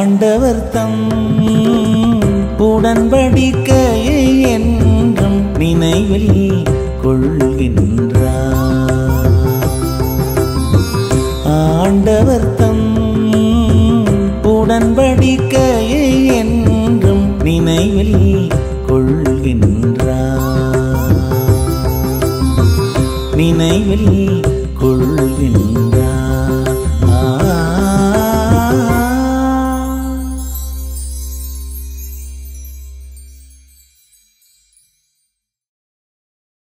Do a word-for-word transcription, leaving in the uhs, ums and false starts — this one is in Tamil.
ஆண்டவர் தம் உடன்படிக்கையை என்றும் நினைவில் கொள்கின்றார். ஆண்டவர் தம் உடன்படிக்கையை என்றும் நினைவில் கொள்கின்றார். நினைவில் கொள்